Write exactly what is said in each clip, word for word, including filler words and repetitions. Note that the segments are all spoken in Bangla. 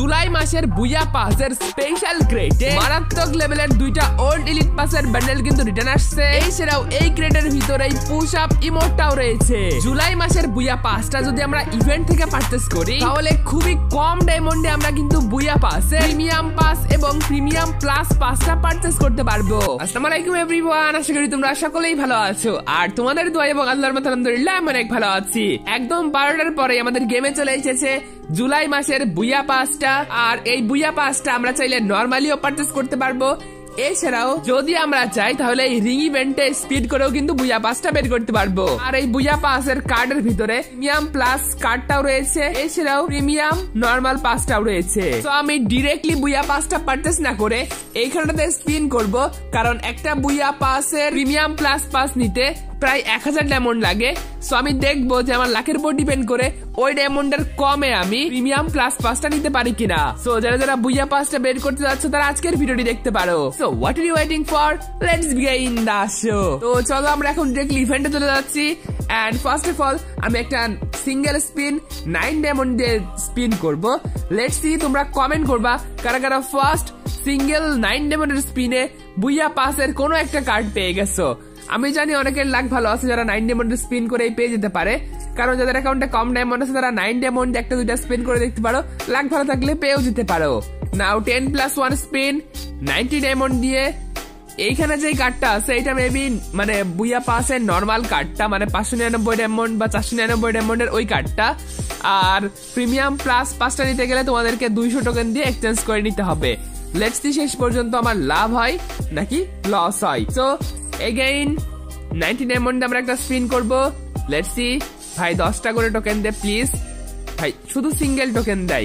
জুলাই মাসের বুইয়া পাসের স্পেশাল ক্রেটে মারাত্মক লেভেলের দুইটা ওল্ড এলিট পাসের বান্ডেল কিন্তু রিটার্ন আসছে। এছাড়াও এই ক্রেটের ভিতরেই পুশ আপ ইমোটটাও রয়েছে। জুলাই মাসের বুইয়া পাসটা যদি আমরা ইভেন্ট থেকে পারচেজ করি তাহলে খুবই কম ডায়মন্ডে আমরা কিন্তু বুইয়া পাসে প্রিমিয়াম পাস এবং প্রিমিয়াম প্লাস পাসটা পারচেজ করতে পারবো। আসসালামু আলাইকুম এভরিওয়ান, আশা করি তোমরা সকলেই ভালো আছো আর তোমাদের দোয়া এবং আল্লাহর রহমতে আলহামদুলিল্লাহ আমি অনেক ভালো আছি। একদম বারোটার পরে আমাদের গেমে চলে এসেছে জুলাই মাসের বুইয়া পাসটা। আর এই বুইয়া পাসটা আমরা চাইলে নরমালিও পারচেজ করতে পারবো। এছাড়াও যদি আমরা চাই তাহলে এই রিং ইভেন্টে স্পিড করেও কিন্তু বুইয়া পাসটা বের করতে পারবো। আর এই বুইয়া পাসের কার্ডের ভিতরে প্রিমিয়াম প্লাস কার্ডটাও রয়েছে, এছাড়াও প্রিমিয়াম নরমাল পাসটাও রয়েছে। তো আমি ডিরেক্টলি বুইয়া পাসটা পারচেজ না করে এইখানটাতে স্পিন করব, কারণ একটা বুইয়া পাসের প্রিমিয়াম প্লাস পাস নিতে প্রায় এক হাজার ডায়মন্ড লাগে। সো আমি দেখবো যে আমার লাখের উপর ডিপেন্ড করে ওই ডায়মন্ডের কমে আমি প্রিমিয়াম প্লাস পাসটা নিতে পারি কিনা। সো যারা যারা বুইয়া পাসটা বের করতে যাচ্ছে তারা আজকের ভিডিওটি দেখতে পারো। So what are you waiting for, let's begin the show. তো চলো আমরা এখন ডিরেক্টলি ইভেন্টে চলে যাচ্ছি। এন্ড ফার্স্ট অফ অল আমি একটা সিঙ্গেল স্পিন নাইন ডায়মন্ড দিয়ে স্পিন করব। লেটস সি তোমরা কমেন্ট করবা কারা কারা ফার্স্ট সিঙ্গেল নাইন ডায়মন্ডের স্পিনে বুইয়া পাসের কোনো একটা কার্ড পেয়ে গেছো। আমি জানি অনেকের লাক ভালো আছে যারা নাইন ডায়মন্ড স্পিন করে পেয়ে যেতে পারে, কারণ যাদের অ্যাকাউন্টে কম ডায়মন্ড আছে তারা নাইন ডায়মন্ড একটা দুইটা স্পিন করে দেখতে পারো, লাক ভালো থাকলে পেয়েও যেতে পারো। Now ten plus one spin ninety diamond দিয়ে এইখানে যে কার্ডটা আছে এটা মেবি মানে বুইয়া পাসের নর্মাল কার্ডটা, মানে পাঁচশো নিরানব্বই ডায়মন্ড বা চারশো নিরানব্বই ডায়মন্ডের ওই কার্ডটা। আর প্রিমিয়াম প্লাস পাসটা নিতে গেলে তোমাদেরকে দুইশো টোকেন দিয়ে এক্সচেঞ্জ করে নিতে হবে। লেটস সি শেষ পর্যন্ত আমার লাভ হয় নাকি লস হয়। সো এগেইন নাইনটি ডায়মন্ড আমরা একটা স্পিন করবো। লেটস সি ভাই দশটা করে টোকেন দে প্লিজ ভাই, শুধু সিঙ্গেল টোকেন দেয়।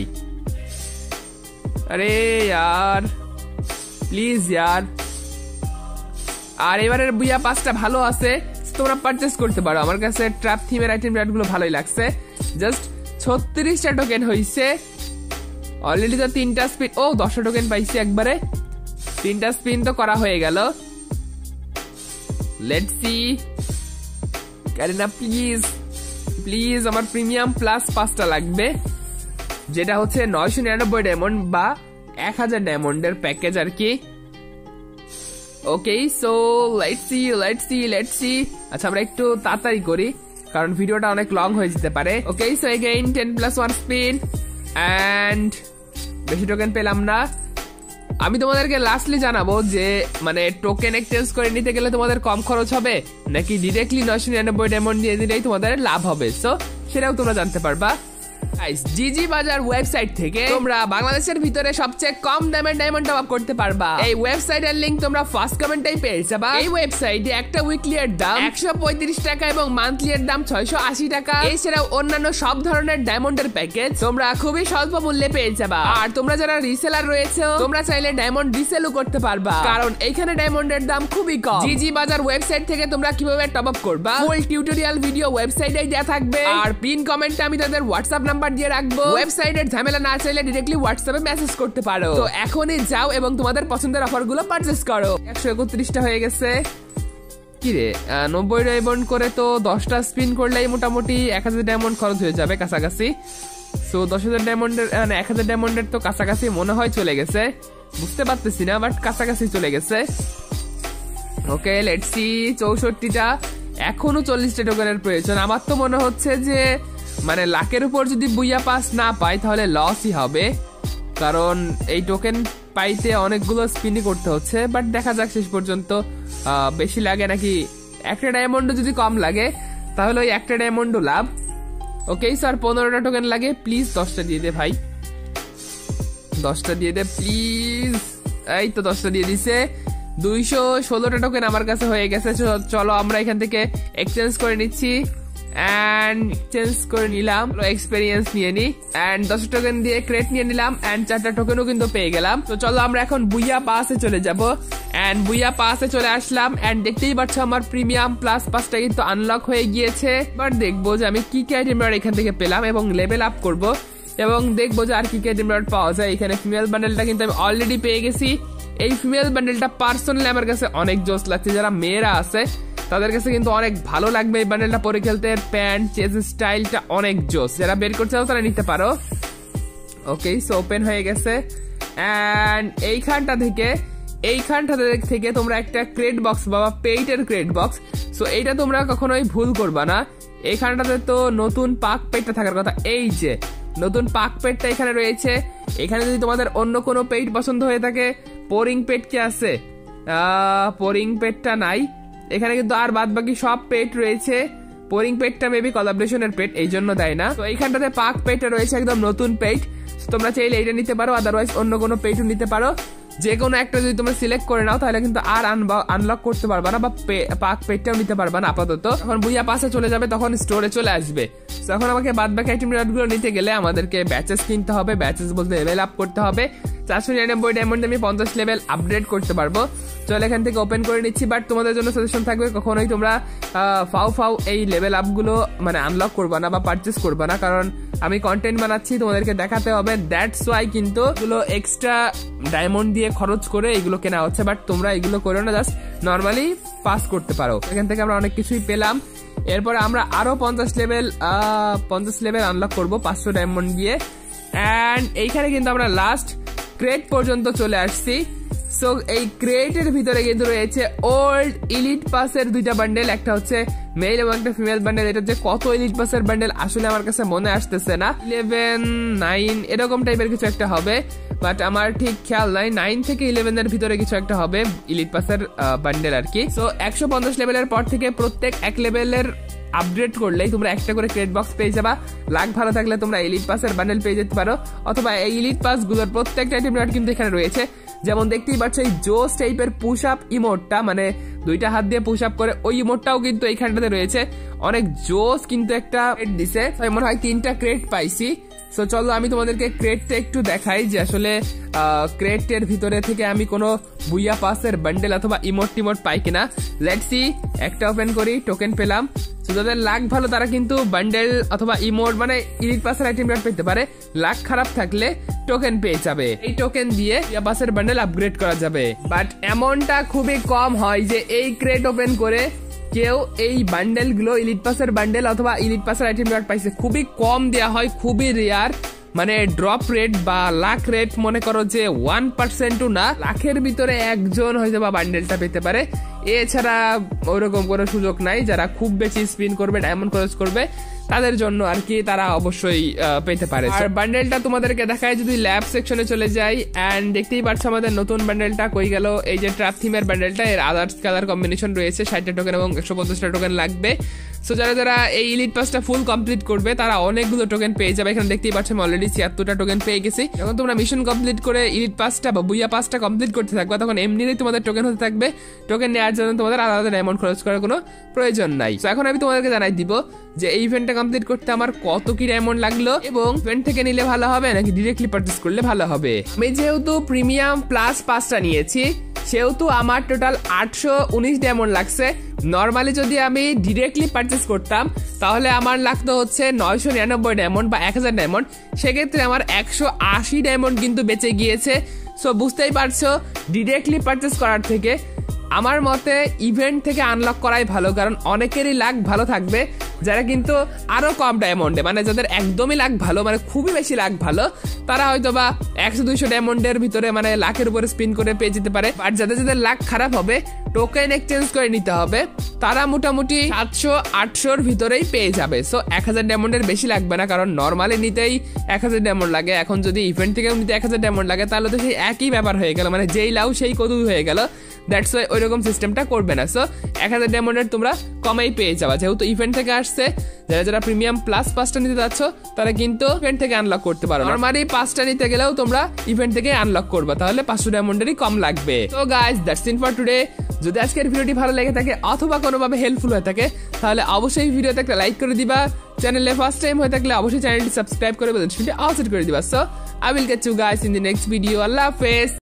আরে ইয়ার প্লিজ ইয়ার। আর এবারের বুইয়া পাসটা ভালো আছে, তোমরা পারচেস করতে পারো। আমার কাছে ট্র্যাপ থিমের আইটেম গুলো ভালোই লাগছে। জাস্ট ছত্রিশটা টোকেন হয়েছে অলরেডি। তো তিনটা স্পিন, ও দশটা টোকেন পাইছি একবারে। তিনটা স্পিন তো করা হয়ে গেল। Let's see Garena please please আমার প্রিমিয়াম প্লাস পাসটা লাগবে, যেটা হচ্ছে নয়শো নিরানব্বই ডায়মন্ড বা এক হাজার ডায়মন্ডের প্যাকেজ আর কি। Okay so let's see let's see let's see আচ্ছা আমরা একটু তাড়াতাড়ি করি কারণ ভিডিওটা অনেক লং হয়ে যেতে পারে। Okay so again ten plus one spin and বেশি টোকেন পেলাম না। আমি তোমাদেরকে লাস্টলি জানাবো যে মানে টোকেন এক্সচেঞ্জ করে নিতে গেলে তোমাদের কম খরচ হবে নাকি ডিরেক্টলি নয়শো নিরানব্বই ডায়মন্ড দিয়ে দিলেই তোমাদের লাভ হবে। সো সেটাও তোমরা জানতে পারবা। জিজি বাজার ওয়েবসাইট থেকে তোমরা বাংলাদেশের ভিতরে সবচেয়ে কম দামের ডায়মন্ড টপ আপ করতে পারবা। এই ওয়েবসাইটের লিংক তোমরা ফার্স্ট কমেন্টেই পেয়ে যাবা। এই ওয়েবসাইটে একটা উইকলি এর দাম একশো পঁয়ত্রিশ টাকা এবং মান্থলি এর দাম ছয়শো আশি টাকা। এছাড়াও অন্যান্য সব ধরনের ডায়মন্ডের প্যাকেজ তোমরা খুবই স্বল্প মূল্যে পেয়ে যাবা। আর তোমরা যারা রিসেলার রয়েছে তোমরা চাইলে ডায়মন্ড রিসেলও করতে পারবা, কারণ এইখানে ডায়মন্ডের দাম খুবই কম। জিজি বাজার ওয়েবসাইট থেকে তোমরা কিভাবে টপ আপ করবা ফুল টিউটোরিয়াল ভিডিও ওয়েবসাইটেই দেয়া থাকবে। আর পিন কমেন্টে আমি তাদের হোয়াটসঅ্যাপ নাম্বার দিয়ে রাখবো। ওয়েবসাইটের ঝামেলা না চাইলে ডিরেক্টলি হোয়াটসঅ্যাপে মেসেজ করতে পারো। তো এখনই যাও এবং তোমাদের পছন্দের অফারগুলো পারচেজ করো। একশো একত্রিশটা হয়ে গেছে কি রে, নব্বই ডায়মন্ড করে তো দশটা স্পিন করলেই মোটামুটি এক হাজার ডায়মন্ড খরচ হয়ে যাবে কাছাকাছি। সো দশ হাজার ডায়মন্ডের মানে এক হাজার ডায়মন্ডের তো কাছাকাছি মনে হয় চলে গেছে, বুঝতে পারতেছি না বাট কাছাকাছি চলে গেছে। ওকে লেটস সি চৌষট্টিটা, এখনো চল্লিশটা টোকেনের প্রয়োজন। আমার তো মনে হচ্ছে যে মানে লাখের উপর যদি বুইয়া পাস না পাই তাহলে লসই হবে, কারণ এই টোকেন পাইতে অনেকগুলো স্পিনই করতে হচ্ছে। বাট দেখা যাক শেষ পর্যন্ত বেশি লাগে নাকি একটা ডায়মন্ড যদি কম লাগে তাহলে ওই একটা ডায়মন্ডও লাভ। ওকে স্যার পনেরোটা টোকেন লাগে, প্লিজ দশটা দিয়ে দে ভাই, দশটা দিয়ে দে প্লিজ। এই তো দশটা দিয়ে দিছে। দুইশো ষোলোটা টোকেন আমার কাছে হয়ে গেছে। চলো আমরা এখান থেকে এক্সচেঞ্জ করে নিচ্ছি এন্ড চেঞ্জ করে নিলাম, এক্সপেরিয়েন্স নিয়ে নি এন্ড দশ টোকেন দিয়ে ক্রেট নিয়ে নিলাম এন্ড চারটা টোকেনও কিন্তু পেয়ে গেলাম। তো চলো আমরা এখন বুইয়া পাসে চলে যাব এন্ড বুইয়া পাসে চলে আসলাম এন্ড দেখতেই পাচ্ছ আমার প্রিমিয়াম প্লাস পাসটা কিন্তু আনলক হয়ে গিয়েছে। এবার দেখবো যে আমি কি কি আইটেম এখান থেকে পেলাম এবং লেভেল আপ করব এবং দেখবো যে আর কি কি আইটেম পাওয়া যায়। এখানে ফিমেল বান্ডেলটা কিন্তু আমি অলরেডি পেয়ে গেছি। এই ফিমেল বান্ডেলটা পার্সোনালি আমার কাছে অনেক জোস লাগছে। যারা মেয়েরা আছে তাদের কাছে কিন্তু অনেক ভালো লাগবে এই বান্ডেলটা পরে খেলতে। প্যান্ট চেজ স্টাইলটা অনেক জোস, যারা বের করতে চাও তারা নিতে পারো। ওকে, সো ওপেন হয়ে গেছে। এন্ড এইখানটা থেকে এইখানটা থেকে তোমরা একটা ক্রেট বক্স বা পেইটের ক্রেট বক্স, সো এইটা তোমরা কখনোই ভুল করবা না। এইখানটাতে তো নতুন পাক পেটটা থাকার কথা, এই যে নতুন পাক পেটটা এখানে রয়েছে। এখানে যদি তোমাদের অন্য কোনো পেট পছন্দ হয়ে থাকে, পোরিং পেট কি আছে? পোরিং পেটটা নাই এখানে, কিন্তু আর বাদ বাকি সব পেট রয়েছে। পোরিং পেটটা মেবি কোলাবরেশনের পেট, এই জন্য দেয় না। তো এইখানটাতে পাক পেটটা রয়েছে একদম নতুন পেট, তোমরা চাইলে এইটা নিতে পারো, আদারওয়াইজ অন্য কোনো পেটও নিতে পারো। যে কোনো একটা যদি তোমরা সিলেক্ট করে নাও তাহলে কিন্তু আর আনলক করতে পারবা না, বা পাক পেটটাও নিতে পারবা না আপাতত। যখন বুইয়া পাসে চলে যাবে তখন স্টোরে চলে আসবে। তখন আমাকে বাদ বাকি আইটেম গুলো নিতে গেলে আমাদেরকে ব্যাচেস কিনতে হবে। ব্যাচেস বলতে লেভেল আপ করতে হবে। চারশো নিরানব্বই ডায়মন্ড আমি পঞ্চাশ লেভেল আপগ্রেড করতে পারবো। চলো এখান থেকে ওপেন করে নিচ্ছি। বাট তোমাদের জন্য সাজেশন থাকবে, কখনোই তোমরা ফাউ ফাউ এই লেভেল আপ গুলো মানে আনলক করবা না বা পারচেস করবা না, কারণ আমি কন্টেন্ট বানাচ্ছি, তোমাদেরকে দেখাতে হবে। দ্যাটস ওয়াই কিন্তু এগুলো এক্সট্রা ডায়মন্ড দিয়ে খরচ করে এগুলো কেনা হচ্ছে। বাট তোমরা এগুলো করো না, জাস্ট নর্মালি পাস করতে পারো। এখান থেকে আমরা অনেক কিছুই পেলাম। এরপরে আমরা আরো পঞ্চাশ লেভেল পঞ্চাশ লেভেল আনলক করবো পাঁচশো ডায়মন্ড দিয়ে। এন্ড এইখানে কিন্তু আমরা লাস্ট ক্রেট পর্যন্ত চলে আসছি। সো এই ক্রেটের ভিতরে কিন্তু রয়েছে ওল্ড ইলিট পাসের দুইটা বান্ডেল, একটা হচ্ছে মেল এবং একটা ফিমেল বান্ডেল। এটা যে কত ইলিট পাসের বান্ডেল আসলে আমার কাছে মনে আসতেছে না, ইলেভেন নাইন এরকম টাইপের কিছু একটা হবে, বাট আমার ঠিক খেয়াল নাই। নাইন থেকে ইলেভেন এর ভিতরে কিছু একটা হবে ইলিট পাসের বান্ডেল আর কি। সো একশো পঞ্চাশ লেভেলের পর থেকে প্রত্যেক এক লেভেলের আপগ্রেড করলেই তোমরা একটা করে ক্রেট বক্স পেয়ে যাবা। লাক ভালো থাকলে তোমরা ইলিট পাসের বান্ডেল পেয়ে যেতে পারো, অথবা এই ইলিট পাস গুলোর প্রত্যেকটা আইটেম কিন্তু এখানে রয়েছে। যেমন দেখতেই পাচ্ছ এই জোস টাইপের পুশ আপ ইমোটটা, মানে দুইটা হাত দিয়ে পুশ আপ করে, ওই ইমোটটাও কিন্তু এইখানটাতে রয়েছে। অনেক জোস কিন্তু একটা ক্রেট দিছে, মনে হয় তিনটা ক্রেট পাইছি। সো চলো আমি তোমাদেরকে ক্রেটটা একটু দেখাই যে আসলে ক্রেটের ভিতরে থেকে আমি কোনো বুইয়া পাসের বান্ডেল অথবা ইমোট টিমোট পাই কিনা। লেটস সি, একটা ওপেন করি, টোকেন পেলাম। যাদের লাক ভালো তারা কিন্তু বান্ডেল অথবা ইমোট মানে ইলিট পাসের আইটেম পেতে পারে। লাক খারাপ থাকলে টোকেন পেয়ে যাবে, এই টোকেন দিয়ে বুইয়া পাসের বান্ডেল আপগ্রেড করা যাবে। বাট এমনটা খুবই কম হয় যে এই ক্রেট ওপেন করে কেউ এই বান্ডেল গুলো ইলিট পাসের বান্ডেল অথবা ইলিট পাসের আইটেম পাইছে, খুবই কম দেওয়া হয়, খুবই রেয়ার। মানে ড্রপ রেট বা লাখ রেট মনে করো যে ওয়ান পার্সেন্টও না, লাখের ভিতরে একজন হয়তো বা বান্ডেলটা পেতে পারে। এছাড়া ওরকম কোনো সুযোগ নাই। যারা খুব বেশি স্পিন করবে, ডায়মন্ড খরচ করবে, তাদের জন্য আর কি, তারা অবশ্যই পেতে পারে। আর বান্ডেলটা তোমাদেরকে দেখায় যদি ল্যাব সেকশনে চলে যাই। এন্ড দেখতেই পাচ্ছ আমাদের নতুন বান্ডেলটা কই গেল, এই যে ট্র্যাপ থিমের বান্ডেলটা, এর আদার্স কালার কম্বিনেশন রয়েছে, ষাটটা টোকেন এবং একশো পঞ্চাশটা টোকেন লাগবে। সো যারা যারা এই ইলিট পাসটা ফুল কমপ্লিট করবে তারা অনেকগুলো টোকেন পেয়ে যাবে। এখানে দেখতেই পাচ্ছ আমি অলরেডি ছিয়াত্তরটা টোকেন পেয়ে গেছি। যখন তোমরা মিশন কমপ্লিট করে ইলিট পাসটা বা বুইয়া পাসটা কমপ্লিট করতে থাকবে, তখন এমনিতেই তোমাদের টোকেন হতে থাকবে। টোকেন নেওয়ার জন্য তোমাদের আলাদা ডায়মন্ড খরচ করার কোনো প্রয়োজন নাই। তো এখন আমি তোমাদেরকে জানাই দিব যে এই ইভেন্টটা কমপ্লিট করতে আমার কত কি ডায়মন্ড লাগলো, এবং ইভেন্ট থেকে নিলে ভালো হবে নাকি ডিরেক্টলি পারচেজ করলে ভালো হবে। আমি যেহেতু প্রিমিয়াম প্লাস পাসটা নিয়েছি সেহেতু আমার টোটাল আটশো উনিশ ডায়মন্ড লাগছে। নর্মালি যদি আমি ডিরেক্টলি পারচেজ করতাম তাহলে আমার লাগতো হচ্ছে নয়শো নিরানব্বই ডায়মন্ড বা এক হাজার ডায়মন্ড, সেক্ষেত্রে আমার একশো আশি ডায়মন্ড কিন্তু বেঁচে গিয়েছে। সো বুঝতেই পারছো, ডিরেক্টলি পারচেজ করার থেকে আমার মতে ইভেন্ট থেকে আনলক করাই ভালো, কারণ অনেকেরই লাক ভালো থাকবে যারা কিন্তু আরো কম ডায়মন্ডে, মানে যাদের একদমই লাক ভালো, মানে খুবই বেশি লাক ভালো, তারা হয়তো বা একশো দুইশো ডায়মন্ডের ভিতরে মানে লাখের উপরে স্পিন করে পেয়ে যেতে পারে। আর যাদের যাদের লাক খারাপ হবে, টোকেন এক্সচেঞ্জ করে নিতে হবে, তারা মোটামুটি সাতশো আটশোর ভিতরেই পেয়ে যাবে। সো এক হাজার ডায়মন্ডের বেশি লাগবে না, কারণ নর্মালি নিতেই এক হাজার ডায়মন্ড লাগে। এখন যদি ইভেন্ট থেকেও নিতে এক হাজার ডায়মন্ড লাগে তাহলে তো সেই একই ব্যাপার হয়ে গেল, মানে যেই লাউ সেই কদু হয়ে গেল। দ্যাটস ওয়াই ওইরকম সিস্টেমটা করবে না। সো এক হাজার ডায়মন্ডের তোমরা কমেই পেয়ে যাবা, যেহেতু ইভেন্ট থেকে আসছে। যারা যারা প্রিমিয়াম প্লাস পাসটা নিতে যাচ্ছ তারা কিন্তু ইভেন্ট থেকে আনলক করতে পারো। নরমালি পাঁচটা নিতে গেলেও তোমরা ইভেন্ট থেকে আনলক করবা, তাহলে পাঁচশো ডায়মন্ডেরই কম লাগবে। তো guys, that's it for today. যদি আজকের ভিডিওটি ভালো লেগে থাকে অথবা কোনোভাবে হেল্পফুল হয়ে থাকে তাহলে অবশ্যই ভিডিওতে একটা লাইক করে দিবা। চ্যানেলে ফার্স্ট টাইম হয়ে থাকলে অবশ্যই চ্যানেলটি সাবস্ক্রাইব করে বেল আইকনটি অল সেট করে দিবা। So I will get you guys in the next video. আল্লাহ হাফেজ।